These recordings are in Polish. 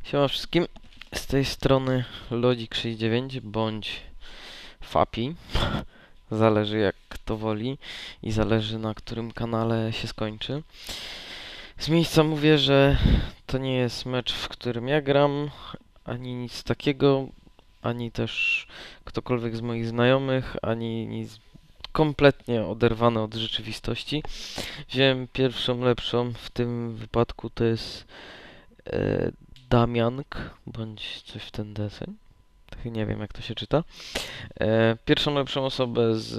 Siema wszystkim, z tej strony Lodzik69 bądź Fapi, zależy jak kto woli i zależy na którym kanale się skończy. Z miejsca mówię, że to nie jest mecz, w którym ja gram, ani nic takiego, ani też ktokolwiek z moich znajomych, ani nic kompletnie oderwane od rzeczywistości. Wziąłem pierwszą lepszą, w tym wypadku to jest e, Damiank, bądź coś w ten deseń. Tak, nie wiem jak to się czyta. Pierwszą lepszą osobę z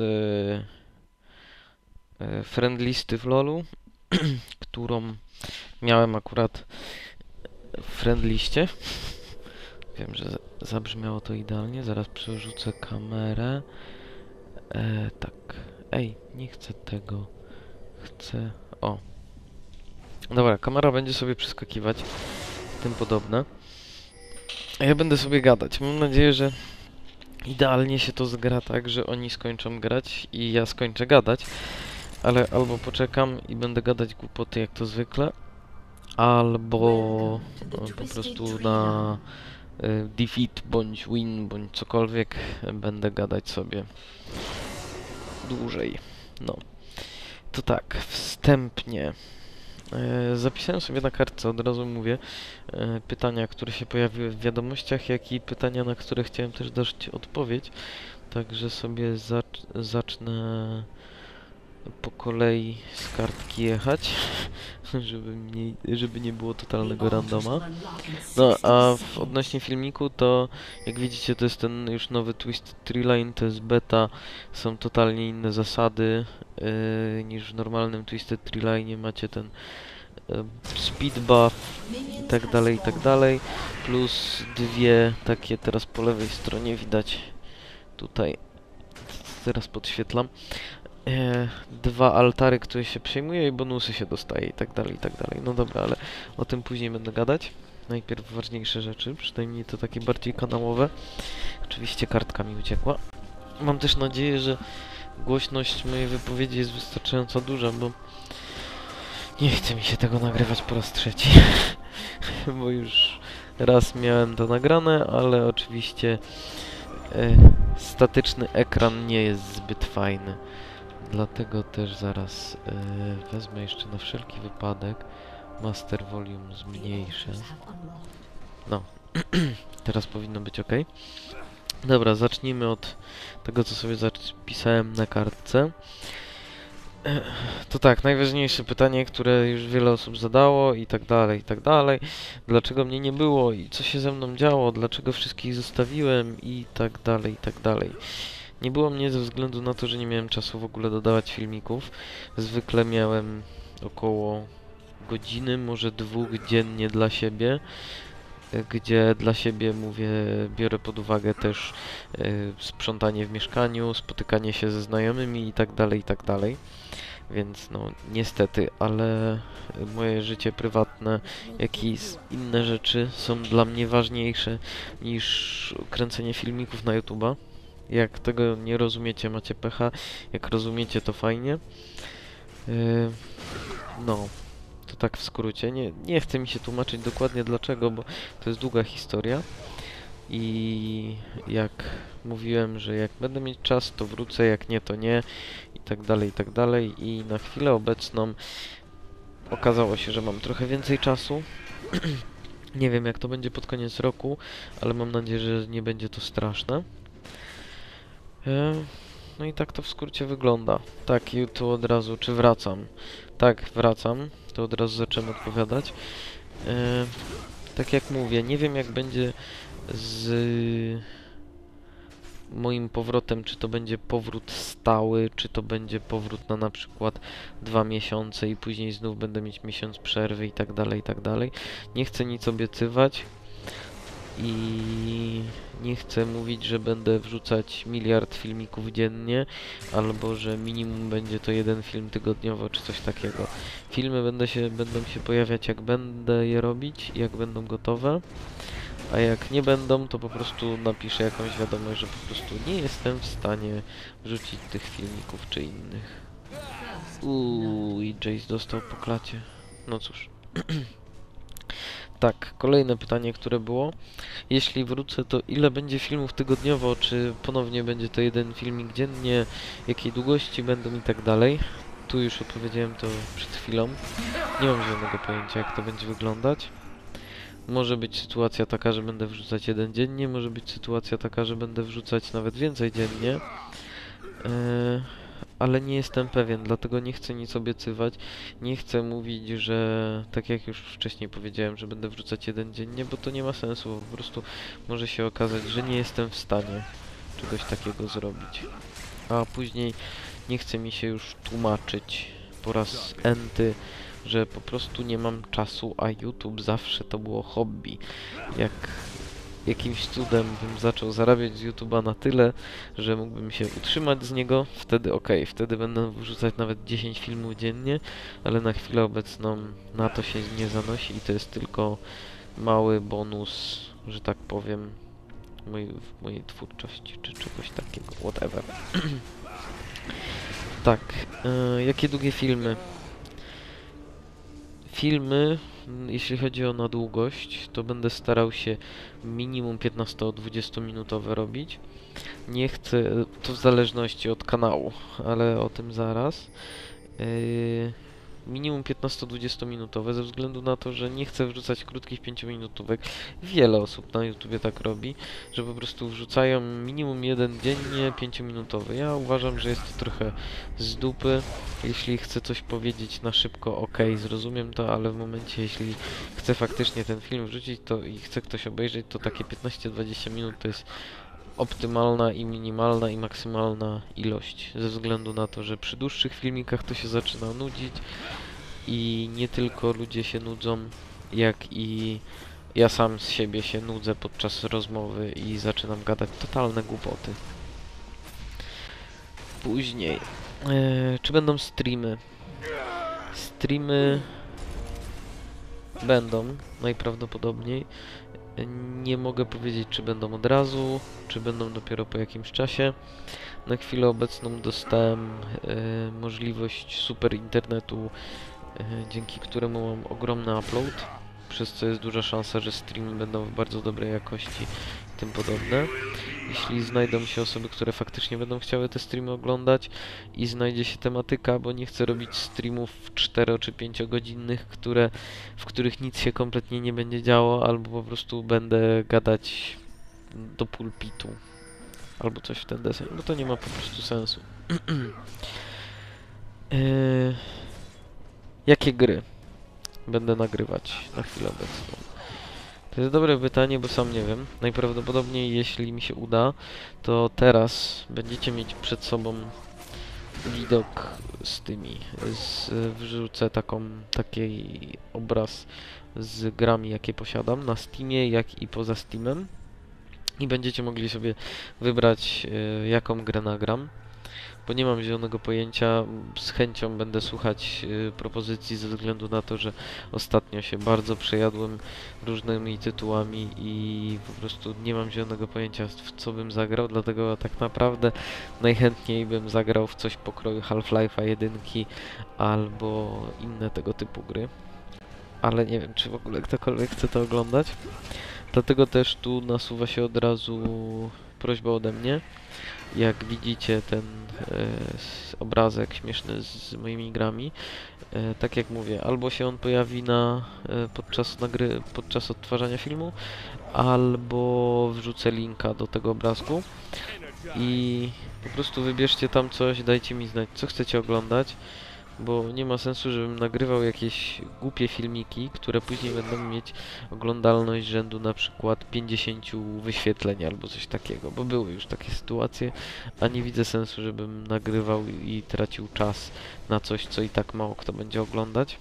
friendlisty w LoLu, którą miałem akurat w friendliście. Wiem, że zabrzmiało to idealnie. Zaraz przerzucę kamerę. Tak. Ej, nie chcę tego. Chcę... O. Dobra, kamera będzie sobie przeskakiwać. Tym podobne. A ja będę sobie gadać. Mam nadzieję, że idealnie się to zgra tak, że oni skończą grać i ja skończę gadać. Ale albo poczekam i będę gadać głupoty jak to zwykle, albo po prostu na defeat bądź win bądź cokolwiek będę gadać sobie dłużej. No, to tak, wstępnie. Zapisałem sobie na kartce, od razu mówię, pytania, które się pojawiły w wiadomościach, jak i pytania, na które chciałem też dać odpowiedź. Także sobie zacznę po kolei z kartki jechać, żeby nie było totalnego randoma. No a odnośnie filmiku, to jak widzicie, to jest ten już nowy Twisted Tree Line, to jest beta, są totalnie inne zasady niż w normalnym Twisted Tree Line. Macie ten speed buff i tak dalej, plus dwie takie teraz po lewej stronie widać tutaj, teraz podświetlam. Dwa altary, które się przejmuje i bonusy się dostaje i tak dalej, i tak dalej. No dobra, ale o tym później będę gadać. Najpierw ważniejsze rzeczy, przynajmniej to takie bardziej kanałowe. Oczywiście kartka mi uciekła. Mam też nadzieję, że głośność mojej wypowiedzi jest wystarczająco duża, bo nie chce mi się tego nagrywać po raz trzeci. Bo już raz miałem to nagrane, ale oczywiście statyczny ekran nie jest zbyt fajny. Dlatego też zaraz wezmę jeszcze na wszelki wypadek Master Volume zmniejszę. No, teraz powinno być ok. Dobra, zacznijmy od tego, co sobie zapisałem na kartce. To tak, najważniejsze pytanie, które już wiele osób zadało i tak dalej, i tak dalej. Dlaczego mnie nie było i co się ze mną działo, dlaczego wszystkich zostawiłem i tak dalej, i tak dalej. Nie było mnie ze względu na to, że nie miałem czasu w ogóle dodawać filmików. Zwykle miałem około godziny, może dwóch dziennie dla siebie, gdzie dla siebie mówię, biorę pod uwagę też sprzątanie w mieszkaniu, spotykanie się ze znajomymi i tak dalej, i tak dalej. Więc no niestety, ale moje życie prywatne, jak i inne rzeczy są dla mnie ważniejsze niż kręcenie filmików na YouTube'a. Jak tego nie rozumiecie, macie pecha. Jak rozumiecie, to fajnie. No, to tak w skrócie. Nie chcę mi się tłumaczyć dokładnie dlaczego, bo to jest długa historia. I jak mówiłem, że jak będę mieć czas, to wrócę, jak nie, to nie. I tak dalej, i tak dalej. I na chwilę obecną okazało się, że mam trochę więcej czasu. Nie wiem, jak to będzie pod koniec roku, ale mam nadzieję, że nie będzie to straszne. No i tak to w skrócie wygląda. Tak, i tu od razu, czy wracam? Tak, wracam. To od razu zacząłem odpowiadać. Tak jak mówię, nie wiem jak będzie z moim powrotem, czy to będzie powrót stały, czy to będzie powrót na przykład 2 miesiące i później znów będę mieć miesiąc przerwy i tak dalej, i tak dalej. Nie chcę nic obiecywać. I nie chcę mówić, że będę wrzucać miliard filmików dziennie, albo że minimum będzie to jeden film tygodniowo, czy coś takiego. Filmy będą się pojawiać jak będę je robić, jak będą gotowe, a jak nie będą, to po prostu napiszę jakąś wiadomość, że po prostu nie jestem w stanie wrzucić tych filmików czy innych. I Jace dostał po klacie. No cóż. Tak, kolejne pytanie, które było. Jeśli wrócę, to ile będzie filmów tygodniowo? Czy ponownie będzie to jeden filmik dziennie? Jakiej długości będą i tak dalej? Tu już odpowiedziałem to przed chwilą. Nie mam żadnego pojęcia, jak to będzie wyglądać. Może być sytuacja taka, że będę wrzucać jeden dziennie, może być sytuacja taka, że będę wrzucać nawet więcej dziennie. Ale nie jestem pewien, dlatego nie chcę nic obiecywać. Nie chcę mówić, że tak jak już wcześniej powiedziałem, że będę wrzucać jeden dziennie, bo to nie ma sensu. Bo po prostu może się okazać, że nie jestem w stanie czegoś takiego zrobić. A później nie chce mi się już tłumaczyć po raz enty, że po prostu nie mam czasu, a YouTube zawsze to było hobby. Jak jakimś cudem bym zaczął zarabiać z YouTube'a na tyle, że mógłbym się utrzymać z niego, wtedy okej, wtedy będę wrzucać nawet 10 filmów dziennie, ale na chwilę obecną na to się nie zanosi i to jest tylko mały bonus, że tak powiem, w mojej twórczości, czy czegoś takiego, whatever. Tak, jakie długie filmy? Filmy, jeśli chodzi o na długość, to będę starał się minimum 15-20 minutowe robić. Nie chcę, to w zależności od kanału, ale o tym zaraz. Minimum 15-20 minutowe, ze względu na to, że nie chcę wrzucać krótkich 5-minutówek. Wiele osób na YouTubie tak robi, że po prostu wrzucają minimum jeden dziennie 5-minutowy. Ja uważam, że jest to trochę z dupy. Jeśli chcę coś powiedzieć na szybko, okej, zrozumiem to, ale w momencie, jeśli chcę faktycznie ten film wrzucić to i chce ktoś obejrzeć, to takie 15-20 minut to jest optymalna i minimalna i maksymalna ilość, ze względu na to, że przy dłuższych filmikach to się zaczyna nudzić i nie tylko ludzie się nudzą, jak i ja sam z siebie się nudzę podczas rozmowy i zaczynam gadać totalne głupoty. Później, czy będą streamy? Streamy będą, najprawdopodobniej. Nie mogę powiedzieć, czy będą od razu, czy będą dopiero po jakimś czasie. Na chwilę obecną dostałem możliwość super internetu, dzięki któremu mam ogromny upload, przez co jest duża szansa, że streamy będą w bardzo dobrej jakości i tym podobne. Jeśli znajdą się osoby, które faktycznie będą chciały te streamy oglądać i znajdzie się tematyka, bo nie chcę robić streamów 4 czy 5 godzinnych, w których nic się kompletnie nie będzie działo, albo po prostu będę gadać do pulpitu, albo coś w ten deseń, bo to nie ma po prostu sensu. Jakie gry będę nagrywać na chwilę obecną? To jest dobre pytanie, bo sam nie wiem. Najprawdopodobniej, jeśli mi się uda, to teraz będziecie mieć przed sobą widok z tymi. Wrzucę taki obraz z grami, jakie posiadam na Steamie, jak i poza Steamem. I będziecie mogli sobie wybrać, jaką grę nagram. Bo nie mam zielonego pojęcia, z chęcią będę słuchać propozycji ze względu na to, że ostatnio się bardzo przejadłem różnymi tytułami i po prostu nie mam zielonego pojęcia, w co bym zagrał, dlatego tak naprawdę najchętniej bym zagrał w coś pokroju Half-Life'a 1 albo inne tego typu gry. Ale nie wiem, czy w ogóle ktokolwiek chce to oglądać. Dlatego też tu nasuwa się od razu prośba ode mnie. Jak widzicie ten obrazek śmieszny z moimi grami, tak jak mówię, albo się on pojawi podczas odtwarzania filmu, albo wrzucę linka do tego obrazku i po prostu wybierzcie tam coś, dajcie mi znać, co chcecie oglądać, bo nie ma sensu, żebym nagrywał jakieś głupie filmiki, które później będą mieć oglądalność rzędu na przykład 50 wyświetleń albo coś takiego, bo były już takie sytuacje, a nie widzę sensu, żebym nagrywał i tracił czas na coś, co i tak mało kto będzie oglądać.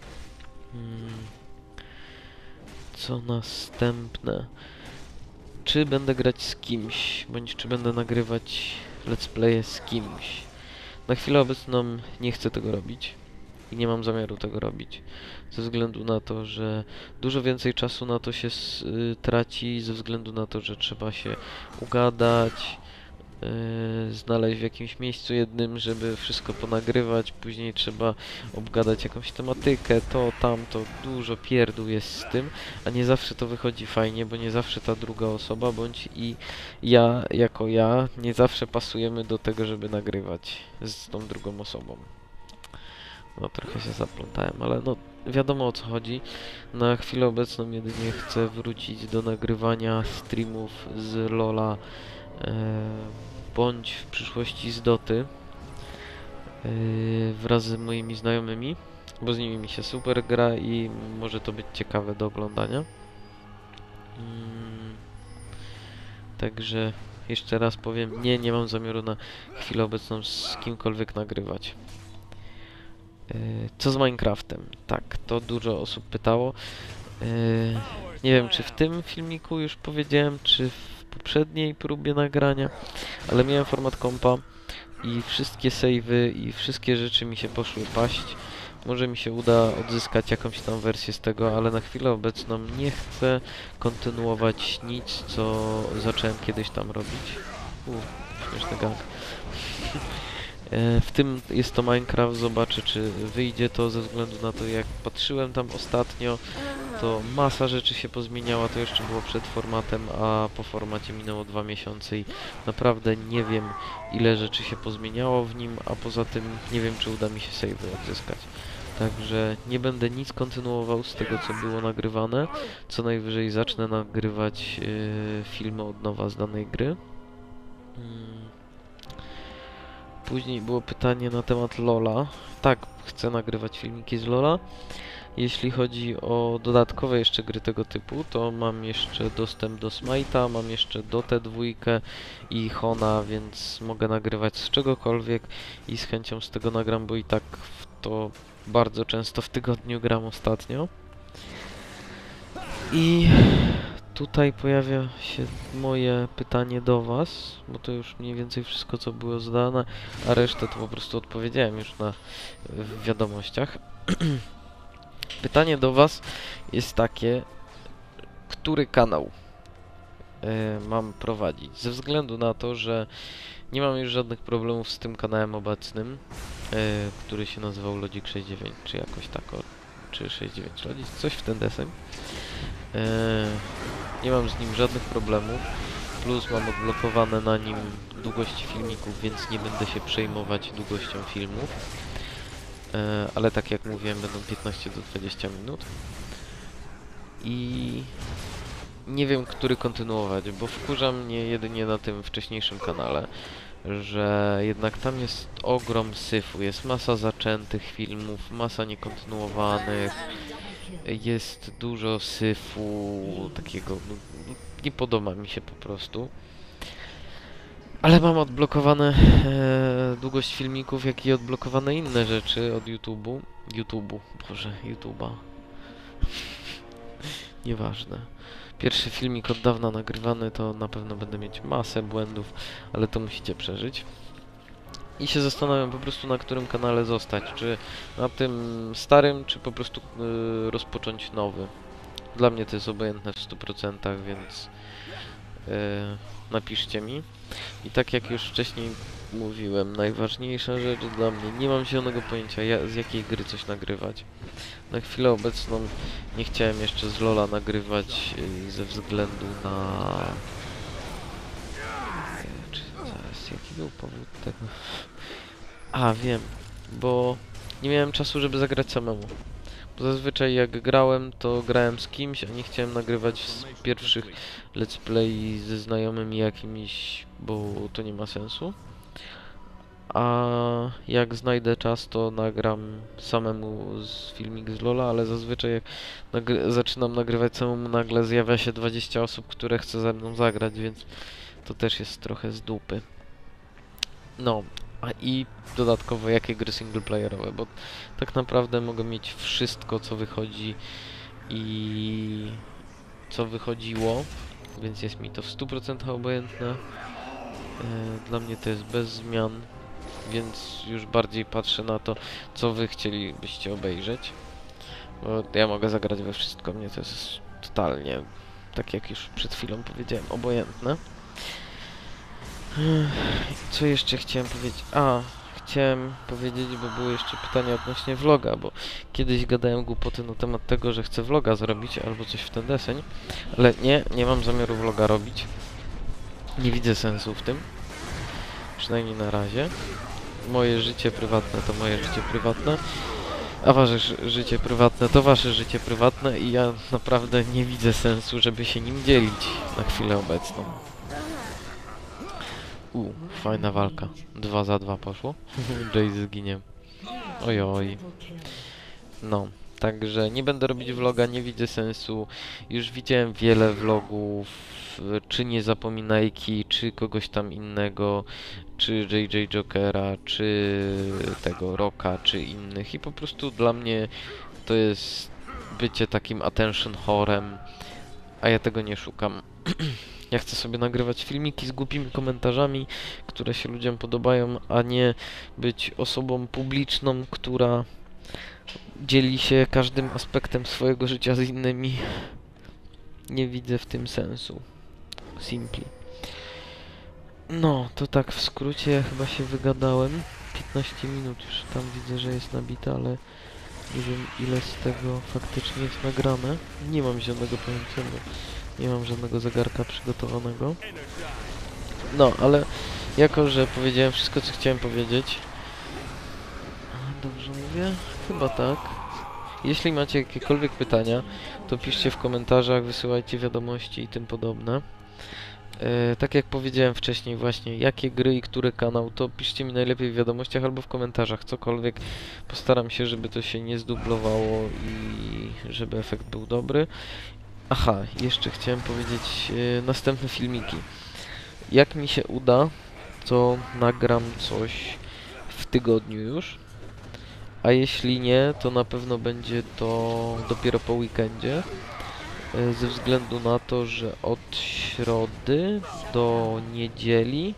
Co następne? Czy będę grać z kimś, bądź czy będę nagrywać let's playe z kimś? Na chwilę obecną nie chcę tego robić i nie mam zamiaru tego robić, ze względu na to, że dużo więcej czasu na to się traci, ze względu na to, że trzeba się ugadać, znaleźć w jakimś miejscu jednym, żeby wszystko ponagrywać, później trzeba obgadać jakąś tematykę, to, tamto, dużo pierdół jest z tym, a nie zawsze to wychodzi fajnie, bo nie zawsze ta druga osoba, bądź i ja, jako ja, nie zawsze pasujemy do tego, żeby nagrywać z tą drugą osobą. No trochę się zaplątałem, ale no wiadomo o co chodzi. Na chwilę obecną jedynie chcę wrócić do nagrywania streamów z LoL'a, bądź w przyszłości z Doty, wraz z moimi znajomymi, bo z nimi mi się super gra i może to być ciekawe do oglądania. Także jeszcze raz powiem, nie mam zamiaru na chwilę obecną z kimkolwiek nagrywać. Co z Minecraftem? Tak, to dużo osób pytało. Nie wiem, czy w tym filmiku już powiedziałem, czy w poprzedniej próbie nagrania, ale miałem format kompa i wszystkie savey i wszystkie rzeczy mi się poszły paść. Może mi się uda odzyskać jakąś tam wersję z tego, ale na chwilę obecną nie chcę kontynuować nic, co zacząłem kiedyś tam robić. Śmieszny gang. W tym jest to Minecraft, zobaczę czy wyjdzie to, ze względu na to jak patrzyłem tam ostatnio, to masa rzeczy się pozmieniała, to jeszcze było przed formatem, a po formacie minęło 2 miesiące i naprawdę nie wiem ile rzeczy się pozmieniało w nim, a poza tym nie wiem czy uda mi się save'y odzyskać. Także nie będę nic kontynuował z tego co było nagrywane, co najwyżej zacznę nagrywać filmy od nowa z danej gry. Później było pytanie na temat LoL'a. Tak, chcę nagrywać filmiki z LoL'a. Jeśli chodzi o dodatkowe jeszcze gry tego typu, to mam jeszcze dostęp do Smite'a, mam jeszcze Dotę 2 i Hona, więc mogę nagrywać z czegokolwiek i z chęcią z tego nagram, bo i tak w to bardzo często w tygodniu gram ostatnio. I tutaj pojawia się moje pytanie do Was, bo to już mniej więcej wszystko co było zadane, a resztę to po prostu odpowiedziałem już w wiadomościach. Pytanie do Was jest takie, który kanał mam prowadzić? Ze względu na to, że nie mam już żadnych problemów z tym kanałem obecnym, który się nazywał Logic69, czy jakoś tak, czy 69 Logic, coś w ten deseń. Nie mam z nim żadnych problemów, plus mam odblokowane na nim długości filmików, więc nie będę się przejmować długością filmów. Ale tak jak mówiłem, będą 15 do 20 minut. I nie wiem, który kontynuować, bo wkurza mnie jedynie na tym wcześniejszym kanale, że jednak tam jest ogrom syfu, jest masa zaczętych filmów, masa niekontynuowanych, jest dużo syfu takiego, nie podoba mi się po prostu. Ale mam odblokowane długość filmików, jak i odblokowane inne rzeczy od YouTube'u, boże, YouTube'a. Nieważne. Pierwszy filmik od dawna nagrywany, to na pewno będę mieć masę błędów, ale to musicie przeżyć. I się zastanawiam po prostu na którym kanale zostać, czy na tym starym, czy po prostu rozpocząć nowy. Dla mnie to jest obojętne w 100%, więc napiszcie mi. I tak jak już wcześniej mówiłem, najważniejsza rzecz dla mnie, nie mam zielonego pojęcia z jakiej gry coś nagrywać. Na chwilę obecną nie chciałem jeszcze z LoL'a nagrywać ze względu na... Czy zaraz, jaki był powód tego? A, wiem, bo nie miałem czasu, żeby zagrać samemu. Bo zazwyczaj jak grałem, to grałem z kimś, a nie chciałem nagrywać z pierwszych let's play ze znajomymi jakimiś, bo to nie ma sensu. A jak znajdę czas, to nagram samemu filmik z LoL'a, ale zazwyczaj jak zaczynam nagrywać samemu, nagle zjawia się 20 osób, które chce ze mną zagrać, więc to też jest trochę z dupy. No, a i dodatkowo jakie gry singleplayerowe, bo tak naprawdę mogę mieć wszystko, co wychodzi i co wychodziło, więc jest mi to w 100% obojętne. Dla mnie to jest bez zmian, więc już bardziej patrzę na to, co wy chcielibyście obejrzeć. Bo ja mogę zagrać we wszystko, mnie to jest totalnie, tak jak już przed chwilą powiedziałem, obojętne. Co jeszcze chciałem powiedzieć? Chciałem powiedzieć, bo były jeszcze pytania odnośnie vloga, bo kiedyś gadałem głupoty na temat tego, że chcę vloga zrobić albo coś w ten deseń, ale nie mam zamiaru vloga robić. Nie widzę sensu w tym. Przynajmniej na razie. Moje życie prywatne to moje życie prywatne, a wasze życie prywatne to wasze życie prywatne i ja naprawdę nie widzę sensu, żeby się nim dzielić na chwilę obecną. Fajna walka. 2 za 2 poszło. Jace zginie. Ojoj. No, także nie będę robić vloga, nie widzę sensu. Już widziałem wiele vlogów, czy Nie Zapominajki, czy kogoś tam innego, czy JJ Jokera, czy tego Rocka, czy innych i po prostu dla mnie to jest bycie takim attention whorem, a ja tego nie szukam. Ja chcę sobie nagrywać filmiki z głupimi komentarzami, które się ludziom podobają, a nie być osobą publiczną, która dzieli się każdym aspektem swojego życia z innymi. Nie widzę w tym sensu. Simply. No, to tak w skrócie, ja chyba się wygadałem. 15 minut już tam widzę, że jest nabite, ale nie wiem ile z tego faktycznie jest nagrane. Nie mam zielonego pojęcia, bo nie mam żadnego zegarka przygotowanego. No, ale jako, że powiedziałem wszystko, co chciałem powiedzieć. Dobrze mówię? Chyba tak. Jeśli macie jakiekolwiek pytania, to piszcie w komentarzach, wysyłajcie wiadomości i tym podobne. Tak jak powiedziałem wcześniej właśnie, jakie gry i który kanał, to piszcie mi najlepiej w wiadomościach albo w komentarzach, cokolwiek. Postaram się, żeby to się nie zdublowało i żeby efekt był dobry. Aha, jeszcze chciałem powiedzieć następne filmiki. Jak mi się uda, to nagram coś w tygodniu już. A jeśli nie, to na pewno będzie to dopiero po weekendzie. Ze względu na to, że od środy do niedzieli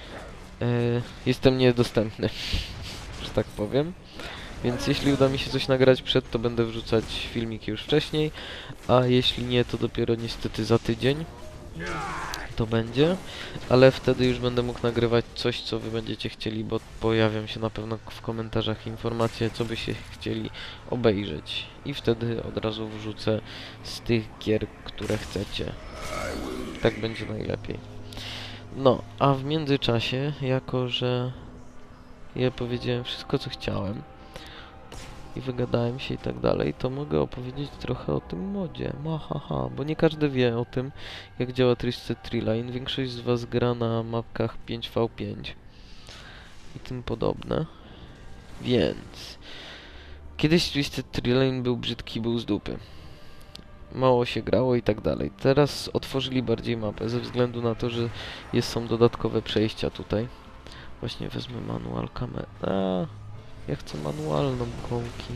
jestem niedostępny, że tak powiem. Więc jeśli uda mi się coś nagrać przed, to będę wrzucać filmiki już wcześniej, a jeśli nie, to dopiero niestety za tydzień to będzie, ale wtedy już będę mógł nagrywać coś, co wy będziecie chcieli, bo pojawią się na pewno w komentarzach informacje, co byście chcieli obejrzeć i wtedy od razu wrzucę z tych gier, które chcecie. Tak będzie najlepiej. No, a w międzyczasie, jako że ja powiedziałem wszystko, co chciałem i wygadałem się i tak dalej, to mogę opowiedzieć trochę o tym modzie. Bo nie każdy wie o tym, jak działa Twisted Tree Line. Większość z was gra na mapkach 5v5 i tym podobne. Więc kiedyś Twisted Tree Line był brzydki, był z dupy. Mało się grało i tak dalej. Teraz otworzyli bardziej mapę ze względu na to, że są dodatkowe przejścia tutaj. Właśnie wezmę manual kamery. Ja chcę manualną kołki.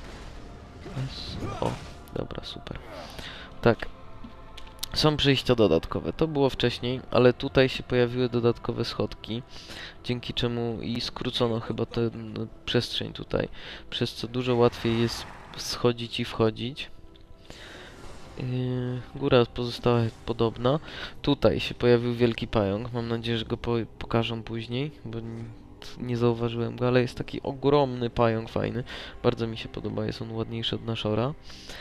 O, dobra, super. Tak. Są przejścia dodatkowe. To było wcześniej, ale tutaj się pojawiły dodatkowe schodki, dzięki czemu i skrócono chyba tę przestrzeń tutaj, przez co dużo łatwiej jest schodzić i wchodzić. Góra pozostała podobna. Tutaj się pojawił wielki pająk. Mam nadzieję, że go pokażą później, bo nie zauważyłem go, ale jest taki ogromny pająk fajny. Bardzo mi się podoba, jest on ładniejszy od naszora.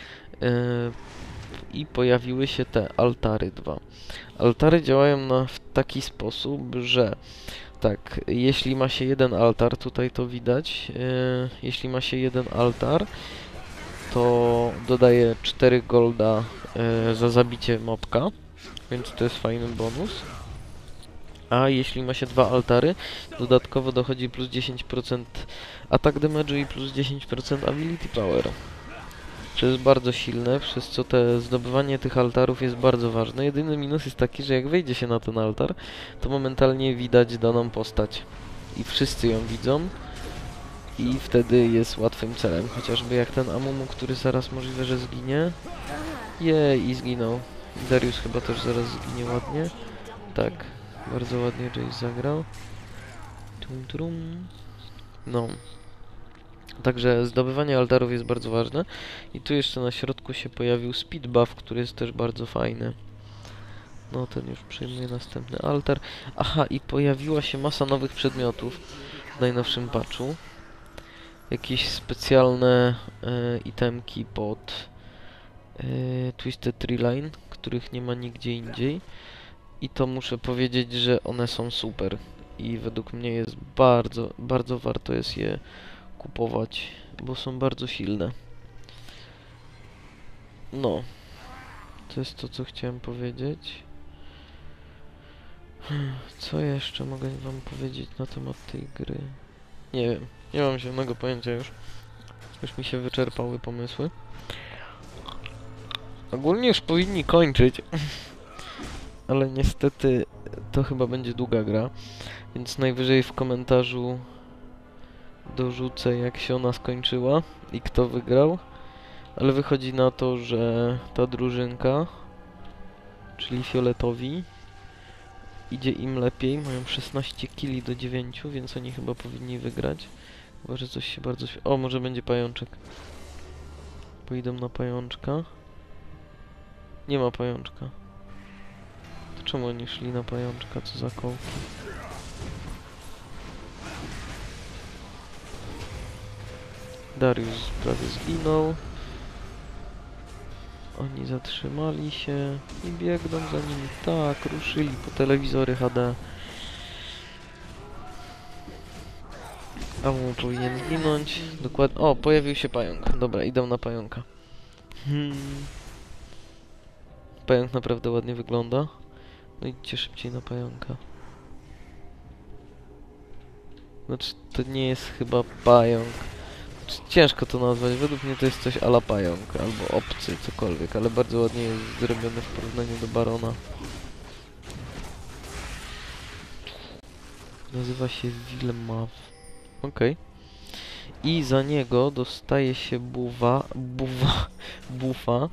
I pojawiły się te altary 2. Altary działają w taki sposób, że tak, jeśli ma się jeden altar, tutaj to widać, jeśli ma się jeden altar, to dodaje 4 golda za zabicie mobka, więc to jest fajny bonus. A jeśli ma się 2 altary, dodatkowo dochodzi plus 10% attack damage'u i plus 10% ability power. To jest bardzo silne, przez co zdobywanie tych altarów jest bardzo ważne. Jedyny minus jest taki, że jak wejdzie się na ten altar, to momentalnie widać daną postać. I wszyscy ją widzą. I wtedy jest łatwym celem. Chociażby jak ten Amumu, który zaraz możliwe, że zginie. I zginął. Darius chyba też zaraz zginie ładnie. Tak, bardzo ładnie Jace zagrał. No. Także zdobywanie altarów jest bardzo ważne. I tu jeszcze na środku się pojawił speed buff, który jest też bardzo fajny. No, ten już przyjmuje następny altar. Aha, i pojawiła się masa nowych przedmiotów w najnowszym patchu. Jakieś specjalne itemki pod Twisted Tree Line, których nie ma nigdzie indziej. I to muszę powiedzieć, że one są super. I według mnie jest bardzo, bardzo warto jest je kupować, bo są bardzo silne. No, to jest to, co chciałem powiedzieć. Co jeszcze mogę wam powiedzieć na temat tej gry? Nie wiem, nie mam zielonego pojęcia już. Już mi się wyczerpały pomysły. Ogólnie już powinni kończyć. Ale niestety to chyba będzie długa gra. Więc najwyżej w komentarzu dorzucę, jak się ona skończyła i kto wygrał. Ale wychodzi na to, że ta drużynka, czyli fioletowi, idzie im lepiej. Mają 16 killi do 9, więc oni chyba powinni wygrać. Chyba, że coś się bardzo... O, może będzie pajączek. Pójdą na pajączka. Nie ma pajączka. To czemu oni szli na pajączka? Co za kołki? Darius prawie zginął. Oni zatrzymali się i biegną za nimi. Tak, ruszyli po telewizory HD. A mu powinien zginąć. Dokładnie. O, pojawił się pająk. Dobra, idę na pająka. Pająk naprawdę ładnie wygląda. No idźcie szybciej na pająka. Znaczy, to nie jest chyba pająk. Ciężko to nazwać, według mnie to jest coś a la pająk, albo obcy, cokolwiek, ale bardzo ładnie jest zrobione w porównaniu do Barona. Nazywa się Wilmaw. Okej. I za niego dostaje się bufa,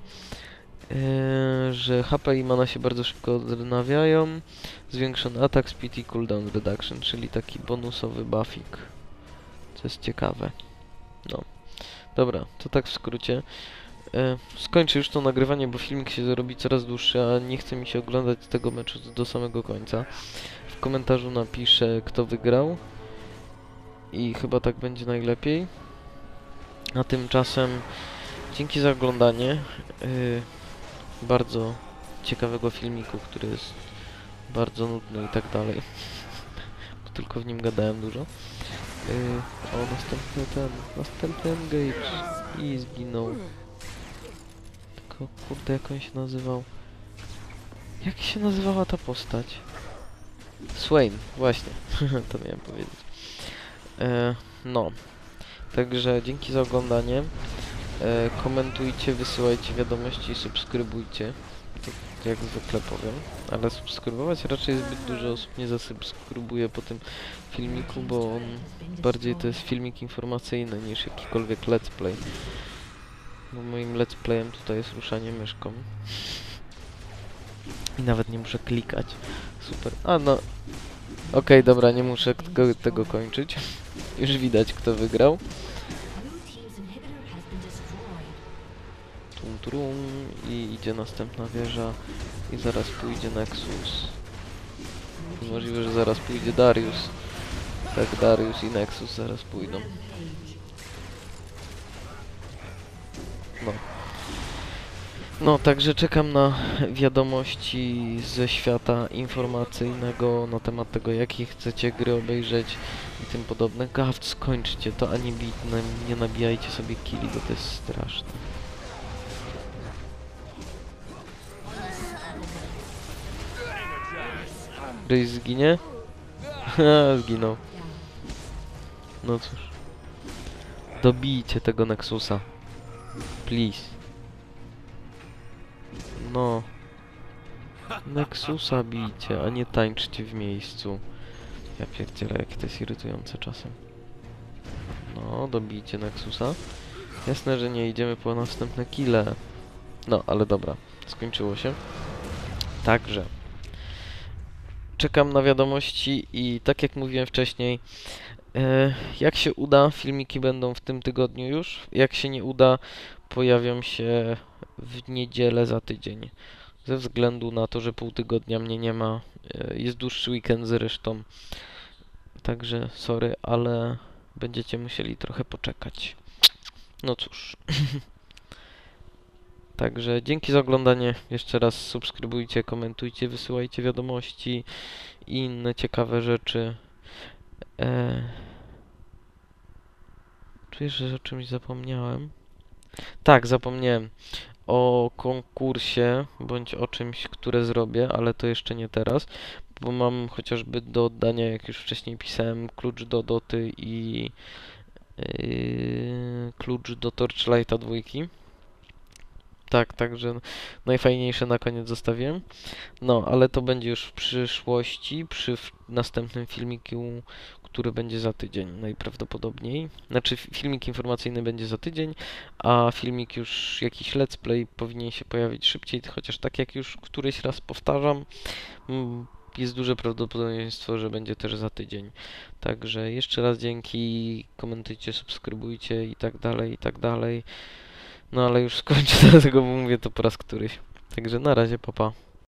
że HP i mana się bardzo szybko odnawiają. Zwiększony atak, speed i cooldown reduction, czyli taki bonusowy buffik. Co jest ciekawe. No. Dobra, to tak w skrócie. Skończę już to nagrywanie, bo filmik się zrobi coraz dłuższy, a nie chce mi się oglądać tego meczu do samego końca. W komentarzu napiszę, kto wygrał. I chyba tak będzie najlepiej. A tymczasem dzięki za oglądanie bardzo ciekawego filmiku, który jest bardzo nudny i tak dalej. Bo tylko w nim gadałem dużo. O, następny engage i zginął. Tylko kurde, jak on się nazywał? Jak się nazywała ta postać? Swain, właśnie. To miałem powiedzieć. No. Także dzięki za oglądanie. Komentujcie, wysyłajcie wiadomości i subskrybujcie. To jak zwykle powiem. Ale subskrybować raczej zbyt dużo osób nie zasubskrybuje po tym filmiku, bo on bardziej to jest filmik informacyjny niż jakikolwiek let's play. Bo moim let's playem tutaj jest ruszanie myszką. I nawet nie muszę klikać. Super. A no. Okej, dobra, nie muszę tego kończyć. Już widać, kto wygrał. Trum i idzie następna wieża i zaraz pójdzie Nexus. Możliwe, że zaraz pójdzie Darius. Tak, Darius i Nexus zaraz pójdą. No. No, także czekam na wiadomości ze świata informacyjnego na temat tego, jakie chcecie gry obejrzeć i tym podobne. Gaft, skończcie to, a nie nabijajcie sobie killi, bo to jest straszne. Ryś zginie? Haha, zginął. No cóż. Dobijcie tego Nexusa. Please. No. Nexusa bijcie, a nie tańczcie w miejscu. Ja pierdzielę, jakie to jest irytujące czasem. No, dobijcie Nexusa. Jasne, że nie idziemy po następne kille. No, ale dobra. Skończyło się. Także czekam na wiadomości i tak jak mówiłem wcześniej, jak się uda, filmiki będą w tym tygodniu już. Jak się nie uda, pojawią się w niedzielę za tydzień. ze względu na to, że pół tygodnia mnie nie ma. Jest dłuższy weekend zresztą. Także sorry, ale będziecie musieli trochę poczekać. No cóż. Także dzięki za oglądanie. Jeszcze raz subskrybujcie, komentujcie, wysyłajcie wiadomości i inne ciekawe rzeczy. Czuję, że o czymś zapomniałem. Tak, zapomniałem o konkursie, bądź o czymś, które zrobię, ale to jeszcze nie teraz, bo mam chociażby do oddania, jak już wcześniej pisałem, klucz do Doty i klucz do Torchlighta 2. Tak, także najfajniejsze na koniec zostawiłem. No, ale to będzie już w przyszłości, przy następnym filmiku, który będzie za tydzień najprawdopodobniej. Znaczy filmik informacyjny będzie za tydzień, a filmik już jakiś let's play powinien się pojawić szybciej, chociaż tak jak już któryś raz powtarzam, jest duże prawdopodobieństwo, że będzie też za tydzień. Także jeszcze raz dzięki, komentujcie, subskrybujcie i tak dalej, i tak dalej. No ale już skończę, dlatego mówię to po raz któryś. Także na razie, pa pa.